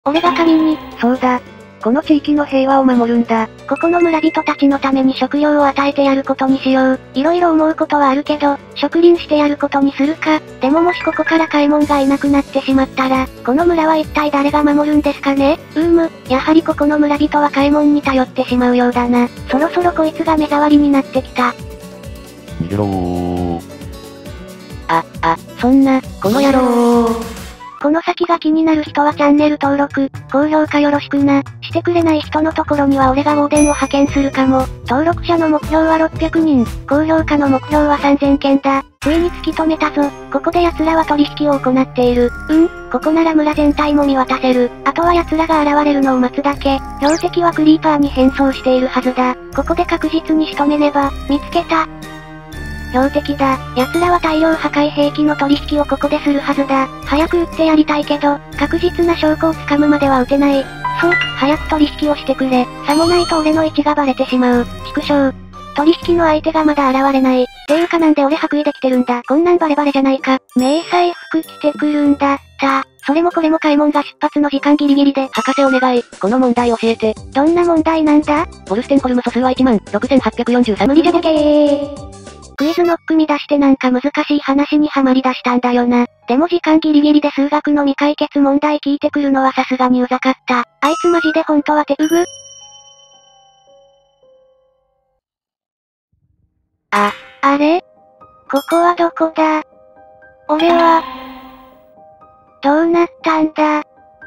俺が神に。 そうだ。この地域の平和を守るんだ。 ここの村人たちのために食料を与えてやることにしよう。いろいろ思うことはあるけど、植林してやることにするか。でももしここから開門がいなくなってしまったら、この村は一体誰が守るんですかね。やはりここの村人は開門に頼ってしまうようだな。そろそろこいつが目障りになってきた。 逃げろー。 そんな、この野郎。この先が気になる人はチャンネル登録、高評価よろしくな。してくれない人のところには俺がウォーデンを派遣するかも。登録者の目標は600人、高評価の目標は3000件だ。ついに突き止めたぞ。ここで奴らは取引を行っている。ここなら村全体も見渡せる。あとは奴らが現れるのを待つだけ。標的はクリーパーに変装しているはずだ。ここで確実に仕留めねば。見つけた。標的だ。奴らは大量破壊兵器の取引をここでするはずだ。早く撃ってやりたいけど、確実な証拠をつかむまでは撃てない。早く取引をしてくれ。さもないと俺の位置がバレてしまう。畜生。取引の相手がまだ現れない。ていうかなんで俺白衣で来てるんだ。こんなんバレバレじゃないか。迷彩服着てくるんだった。それもこれも開門が出発の時間ギリギリで。 博士お願い。この問題教えて。 どんな問題なんだ？ ボルステンホルム素数は16843。 無理じゃボケー。クイズノック見出してなんか難しい話にはまり出したんだよな。でも時間ギリギリで数学の未解決問題聞いてくるのはさすがにうざかった。あいつマジで本当は手うぐ？あれ？ここはどこだ？俺は、どうなったんだ？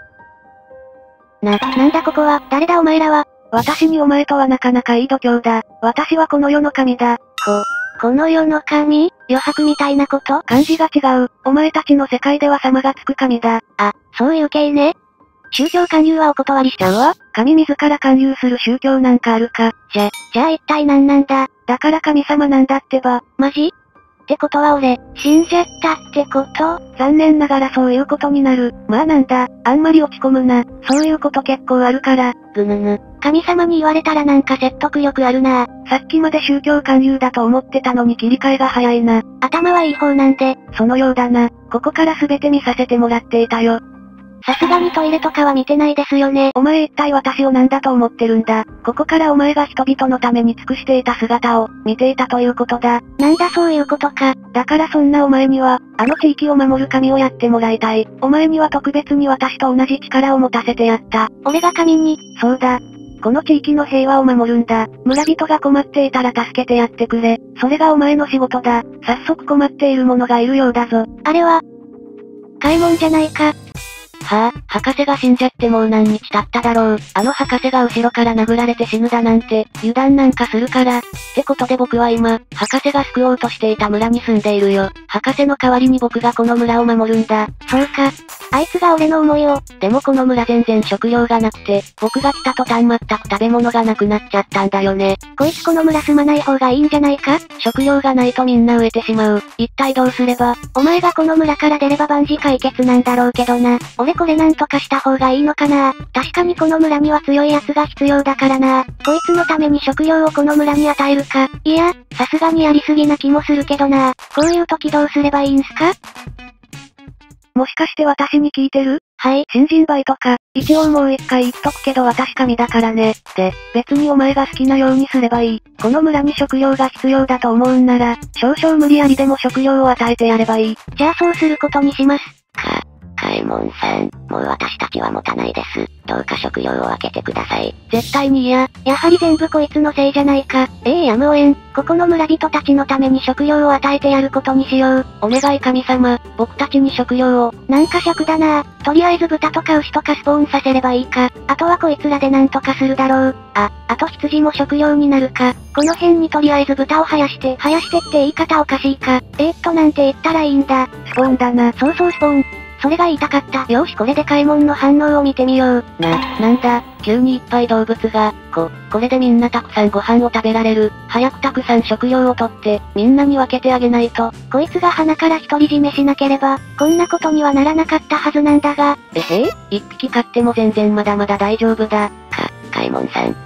なんだここは、誰だお前らは。 私にお前とはなかなかいい度胸だ。私はこの世の神だ。 この世の神？余白みたいなこと？ 漢字が違う。お前たちの世界では様がつく神だ。 そういう系ね。宗教勧誘はお断りしちゃうわ。 神自ら勧誘する宗教なんかあるか。 じゃあ一体何なんだ？ だから神様なんだってば。 マジ？ってことは俺、死んじゃったってこと？ 残念ながらそういうことになる。まあなんだ、あんまり落ち込むな。そういうこと結構あるから。 神様に言われたらなんか説得力あるな。 さっきまで宗教勧誘だと思ってたのに切り替えが早いな。 頭はいい方なんで。 そのようだな。ここから全て見させてもらっていたよ。 さすがにトイレとかは見てないですよね。 お前一体私を何だと思ってるんだ。ここからお前が人々のために尽くしていた姿を見ていたということだ。 なんだそういうことか。 だからそんなお前には、あの地域を守る神をやってもらいたい。お前には特別に私と同じ力を持たせてやった。 俺が神に？ そうだ。この地域の平和を守るんだ。村人が困っていたら助けてやってくれ。それがお前の仕事だ。早速困っている者がいるようだぞ。 あれは、開門じゃないか。 博士が死んじゃってもう何日経っただろう。あの博士が後ろから殴られて死ぬだなんて、油断なんかするから。ってことで僕は今、博士が救おうとしていた村に住んでいるよ。博士の代わりに僕がこの村を守るんだ。 そうか。あいつが俺の思いを。 でもこの村全然食料がなくて、僕が来た途端全く食べ物がなくなっちゃったんだよね。 こいつこの村住まない方がいいんじゃないか？ 食料がないとみんな飢えてしまう。一体どうすれば？ お前がこの村から出れば万事解決なんだろうけどな。俺これなんとかした方がいいのかな。確かにこの村には強い奴が必要だからな。こいつのために食料をこの村に与えるか。いや、さすがにやりすぎな気もするけどな。こういう時どうすればいいんすか？ もしかして私に聞いてる？ はい。 新人バイトか。一応もう一回言っとくけど私神だからね。で、別にお前が好きなようにすればいい。この村に食料が必要だと思うんなら、少々無理やりでも食料を与えてやればいい。 じゃあそうすることにします。 開門さん、もう私たちは持たないです。どうか食料を分けてください。 絶対に嫌。 やはり全部こいつのせいじゃないか。やむをえん。ここの村人たちのために食料を与えてやることにしよう。 お願い神様、僕たちに食料を。 なんか尺だな。とりあえず豚とか牛とかスポーンさせればいいか。あとはこいつらでなんとかするだろう。あと羊も食料になるか。この辺にとりあえず豚を生やしてって言い方おかしいか。なんて言ったらいいんだ。 スポーンだな。 そうスポーン。それが言いたかった。よしこれで開門の反応を見てみよう。 なんだ、急にいっぱい動物が、これでみんなたくさんご飯を食べられる。早くたくさん食料をとって、みんなに分けてあげないと。 こいつが鼻から独り占めしなければ、こんなことにはならなかったはずなんだが。 一匹飼っても全然まだまだ大丈夫だ。 開門さん、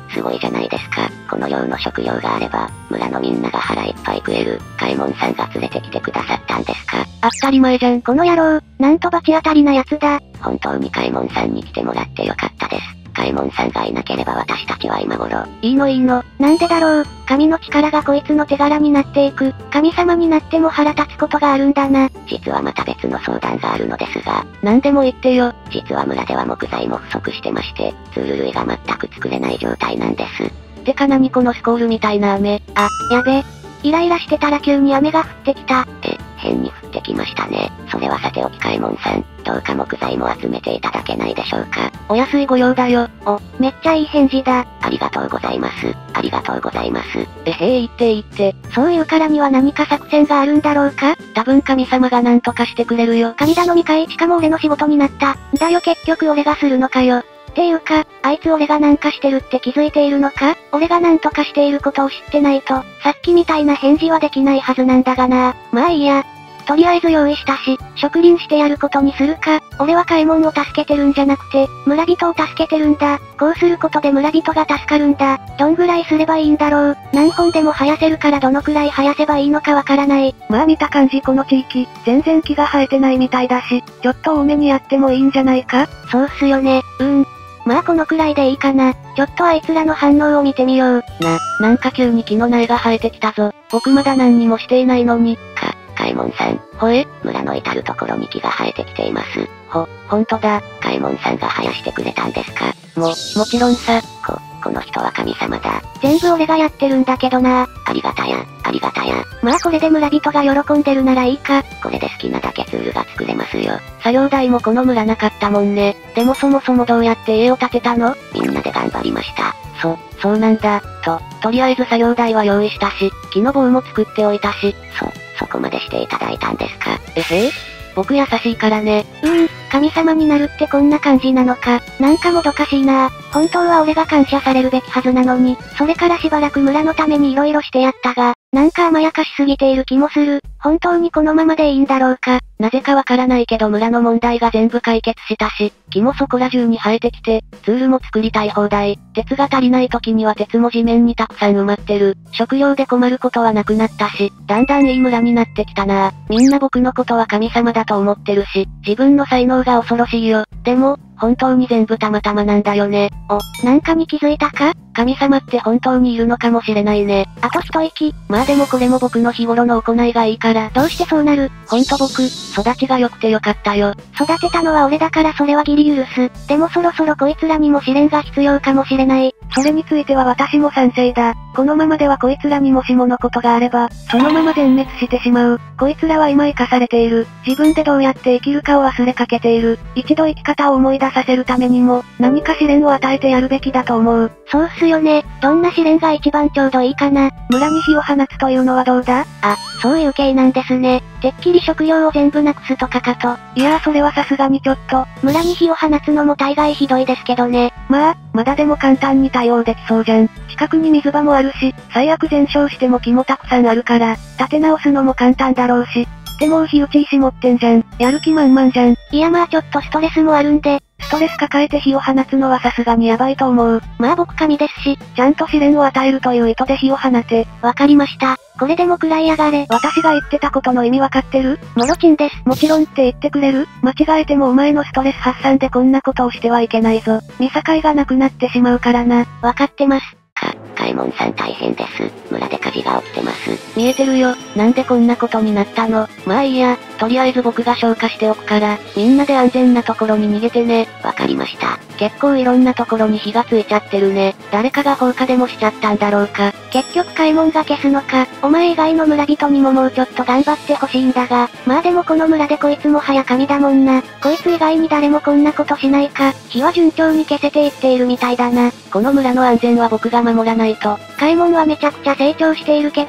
すごいじゃないですか。この量の食料があれば、村のみんなが腹いっぱい食える。開門さんが連れてきてくださったんですか。 当たり前じゃん。 この野郎、なんと罰当たりな奴だ。 本当に開門さんに来てもらってよかったです。開門さんがいなければ私たちは今頃。 いいの。なんでだろう。神の力がこいつの手柄になっていく。神様になっても腹立つことがあるんだな。 実はまた別の相談があるのですが。 何でも言ってよ。 実は村では木材も不足してまして、ツール類が全く作れない状態なんです。 てか何このスコールみたいな雨。 あ、やべ。イライラしてたら急に雨が降ってきた。 変に降ってきましたね。それはさておき開門さん、どうか木材も集めていただけないでしょうか。 お安いご用だよ。 めっちゃいい返事だ。 ありがとうございます。ありがとうございます。 言って。 そういうからには何か作戦があるんだろうか。 多分神様が何とかしてくれるよ。 神頼みかい。しかも俺の仕事になった。だよ結局俺がするのかよ。っていうか、あいつ俺がなんかしてるって気づいているのか。俺がなんとかしていることを知ってないと、さっきみたいな返事はできないはずなんだがな。まあいいや。とりあえず用意したし、植林してやることにするか。俺は開門を助けてるんじゃなくて、村人を助けてるんだ。こうすることで村人が助かるんだ。どんぐらいすればいいんだろう。何本でも生やせるからどのくらい生やせばいいのかわからない。 まあ見た感じこの地域、全然木が生えてないみたいだし、ちょっと多めにやってもいいんじゃないか。 そうっすよね。まあこのくらいでいいかな。ちょっとあいつらの反応を見てみよう。 なんか急に木の苗が生えてきたぞ。僕まだ何にもしていないのに。 開門さん。村の至るところに木が生えてきています。 ほんとだ。 開門さんが生やしてくれたんですか。 もちろんさ。 この人は神様だ。 全部俺がやってるんだけどな。 ありがたや。 まあこれで村人が喜んでるならいいか。 これで好きなだけツールが作れますよ。 作業台もこの村なかったもんね。でもそもそもどうやって家を建てたの？ みんなで頑張りました。 そうなんだ。とりあえず作業台は用意したし、木の棒も作っておいたし。 そこまでしていただいたんですか。 僕優しいからね。 神様になるってこんな感じなのか。なんかもどかしいな。本当は俺が感謝されるべきはずなのに、それからしばらく村のために色々してやったが、なんか甘やかしすぎている気もする。本当にこのままでいいんだろうか。 なぜかわからないけど村の問題が全部解決したし、木もそこら中に生えてきて、ツールも作りたい放題。鉄が足りない時には鉄も地面にたくさん埋まってる。食料で困ることはなくなったし、だんだんいい村になってきたな。みんな僕のことは神様だと思ってるし、自分の才能が恐ろしいよ。でも、本当に全部たまたまなんだよね。 なんかに気づいたか？ 神様って本当にいるのかもしれないね。 あと一息。 まあでもこれも僕の日頃の行いがいいから。 どうしてそうなる？ ほんと僕、育ちが良くてよかったよ。 育てたのは俺だからそれはギリ許す。でもそろそろこいつらにも試練が必要かもしれない。 それについては私も賛成だ。このままではこいつらにもしものことがあれば、そのまま全滅してしまう。こいつらは今生かされている。自分でどうやって生きるかを忘れかけている。一度生き方を思い出させるためにも、何か試練を与えてやるべきだと思う。 そうっすよね。どんな試練が一番ちょうどいいかな。 村に火を放つというのはどうだ？ そういう系なんですね。てっきり食料を全部なくすとかかと。 いやーそれはさすがにちょっと。 村に火を放つのも大概ひどいですけどね。 まだでも簡単に対応できそうじゃん。近くに水場もあるし、最悪全焼しても木もたくさんあるから、立て直すのも簡単だろうし。でも火打ち石持ってんじゃん。やる気満々じゃん。 いやまあちょっとストレスもあるんで。 ストレス抱えて火を放つのはさすがにやばいと思う。 まあ僕神ですし、 ちゃんと試練を与えるという意図で火を放て。 わかりました。これでも食らいやがれ。 私が言ってたことの意味わかってる？ もろちんです。 もちろんって言ってくれる？間違えてもお前のストレス発散でこんなことをしてはいけないぞ。見境がなくなってしまうからな。 わかってます。 開門さん大変です。村で火事が起きてます。 見えてるよ。なんでこんなことになったの？まあいいや、とりあえず僕が消火しておくから、みんなで安全なところに逃げてね。 わかりました。 結構いろんなところに火がついちゃってるね。誰かが放火でもしちゃったんだろうか。 結局開門が消すのか。お前以外の村人にももうちょっと頑張ってほしいんだが。まあでもこの村でこいつも早神だもんな。こいつ以外に誰もこんなことしないか。火は順調に消せていっているみたいだな。 この村の安全は僕が守らないと。 開門はめちゃくちゃ成長しているけど、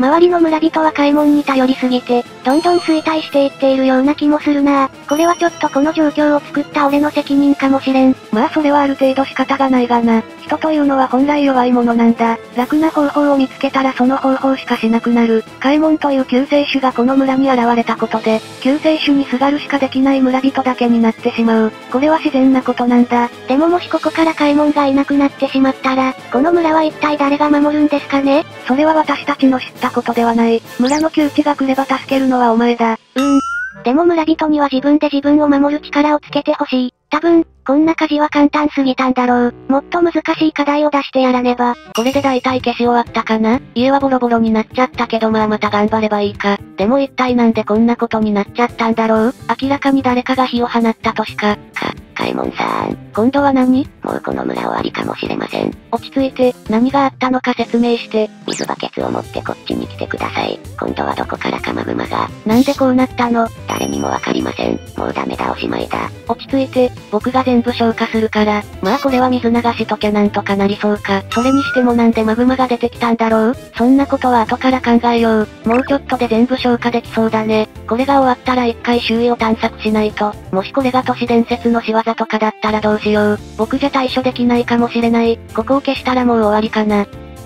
周りの村人は開門に頼りすぎて、どんどん衰退していっているような気もするな。これはちょっとこの状況を作った俺の責任かもしれん。 まあそれはある程度仕方がないがな。人というのは本来弱いものなんだ。楽な方法を見つけたらその方法しかしなくなる。開門という救世主がこの村に現れたことで、救世主にすがるしかできない村人だけになってしまう。これは自然なことなんだ。 でももしここから開門がいなくなってしまったら、この村は一体誰が守るんですかね？ それは私たちの知ったことではない。村の窮地が来れば助けるのはお前だ。 でも村人には自分で自分を守る力をつけてほしい。多分、こんな火事は簡単すぎたんだろう。もっと難しい課題を出してやらねば。 これで大体消し終わったかな？家はボロボロになっちゃったけどまた頑張ればいいか。でも一体なんでこんなことになっちゃったんだろう？明らかに誰かが火を放ったとしか。 開門さん。 今度は何？ もうこの村終わりかもしれません。 落ち着いて、何があったのか説明して。 水バケツを持ってこっちに来てください。今度はどこからかマグマが。 なんでこうなったの？ 誰にもわかりません。もうダメだおしまいだ。 落ち着いて、僕が全部消化するから。まあこれは水流しときゃなんとかなりそうか。それにしてもなんでマグマが出てきたんだろう？そんなことは後から考えよう。もうちょっとで全部消化できそうだね。これが終わったら一回周囲を探索しないと。もしこれが都市伝説の仕業とかだったらどうしよう。僕じゃ対処できないかもしれない。ここを消したらもう終わりかな。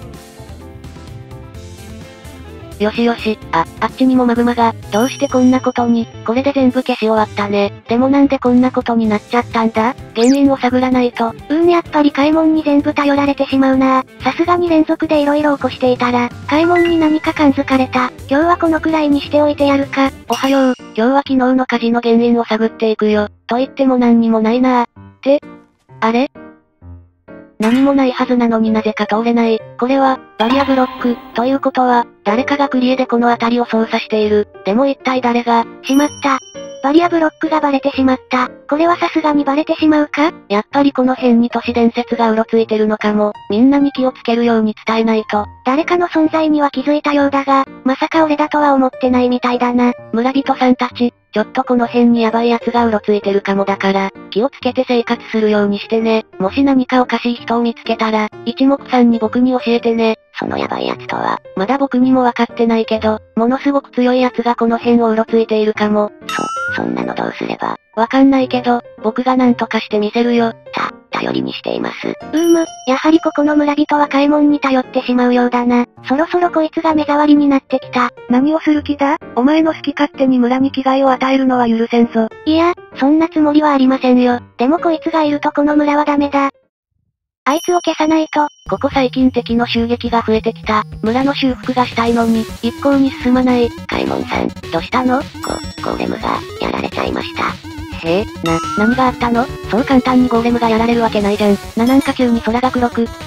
よしよし、あっちにもマグマが、どうしてこんなことに、これで全部消し終わったね。でもなんでこんなことになっちゃったんだ？原因を探らないと。 やっぱり開門に全部頼られてしまうな。さすがに連続で色々起こしていたら、開門に何か感づかれた。今日はこのくらいにしておいてやるか。 おはよう、今日は昨日の火事の原因を探っていくよ。と言っても何にもないな。あれ？何もないはずなのになぜか通れない。これは、バリアブロック、ということは、誰かがクリエでこの辺りを操作している。でも一体誰が？ しまった。バリアブロックがバレてしまった。これはさすがにバレてしまうか？ やっぱりこの辺に都市伝説がうろついてるのかも。みんなに気をつけるように伝えないと。 誰かの存在には気づいたようだが、まさか俺だとは思ってないみたいだな。 村人さんたち、ちょっとこの辺にヤバい奴がうろついてるかもだから、気をつけて生活するようにしてね。もし何かおかしい人を見つけたら、一目散に僕に教えてね。 そのヤバい奴とは、 まだ僕にもわかってないけど、ものすごく強い奴がこの辺をうろついているかも。 そんなのどうすれば？ わかんないけど、僕が何とかしてみせるよ。 頼りにしています。 やはりここの村人は開門に頼ってしまうようだな。そろそろこいつが目障りになってきた。 何をする気だ？お前の好き勝手に村に危害を与えるのは許せんぞ。 いや、そんなつもりはありませんよ。でもこいつがいるとこの村はダメだ。あいつを消さないと。 ここ最近敵の襲撃が増えてきた。村の修復がしたいのに、一向に進まない。 開門さん。 どうしたの？ ゴーレムが、やられちゃいました。 何があったの？そう簡単にゴーレムがやられるわけないじゃん。なんか急に空が黒く。 逃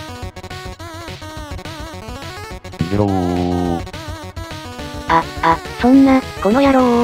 げろー。 そんな、この野郎。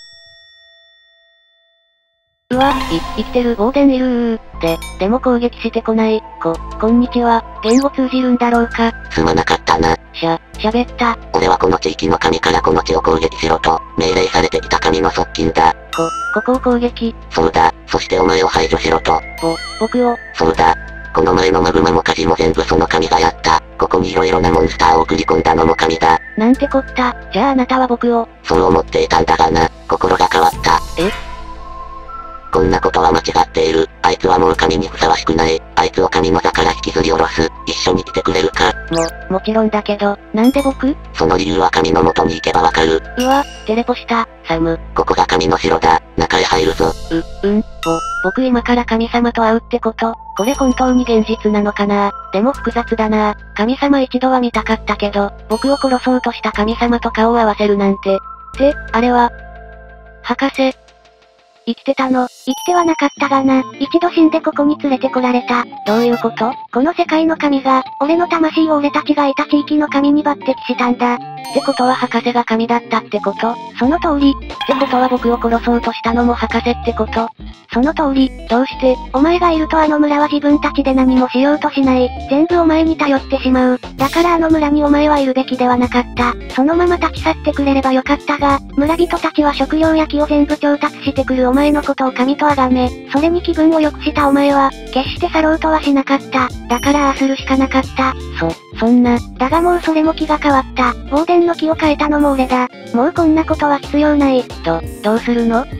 うわ、生きてる、ゴーデンいるでも攻撃してこない。こんにちは、言語通じるんだろうか。 すまなかったな。 喋った。 俺はこの地域の神からこの地を攻撃しろと、命令されてきた神の側近だ。 ここを攻撃。 そうだ、そしてお前を排除しろと。 僕を。 そうだ。この前のマグマも火事も全部その神がやった。ここに色々なモンスターを送り込んだのも神だ。 なんてこった。じゃああなたは僕を。 そう思っていたんだがな、心が変わった。こんなことは間違っている。あいつはもう神にふさわしくない。あいつを神の座から引きずり下ろす。一緒に来てくれるか？ もちろんだけど、なんで僕？ その理由は神の元に行けばわかる。 うわ、テレポした、サム。 ここが神の城だ。中へ入るぞ。 僕今から神様と会うってこと？これ本当に現実なのかな？でも複雑だな。神様一度は見たかったけど、僕を殺そうとした神様と顔を合わせるなんて。あれは、博士。生きてたの？ 生きてはなかったがな。一度死んでここに連れてこられた。 どういうこと？ この世界の神が、俺の魂を俺たちがいた地域の神に抜擢したんだ。 ってことは博士が神だったってこと？ その通り。 ってことは僕を殺そうとしたのも博士ってこと？ その通り。 どうして？ お前がいるとあの村は自分たちで何もしようとしない。全部お前に頼ってしまう。だからあの村にお前はいるべきではなかった。そのまま立ち去ってくれればよかったが、村人たちは食料や木を全部調達してくるお前のことを神と崇め、それに気分を良くしたお前は、決して去ろうとはしなかった。だからああするしかなかった。 そんな。 だがもうそれも気が変わった。ウォーデンの気を変えたのも俺だ。もうこんなことは必要ない。 どうするの？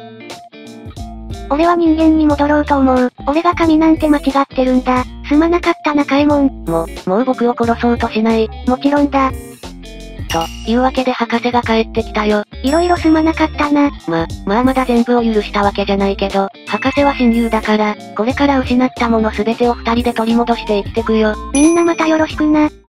俺は人間に戻ろうと思う。俺が神なんて間違ってるんだ。すまなかったな、カエモン。 もう僕を殺そうとしない。 もちろんだ。 というわけで博士が帰ってきたよ。 いろいろすまなかったな。 まだ全部を許したわけじゃないけど、博士は親友だから、これから失ったものすべてを二人で取り戻して生きてくよ。 みんなまたよろしくな。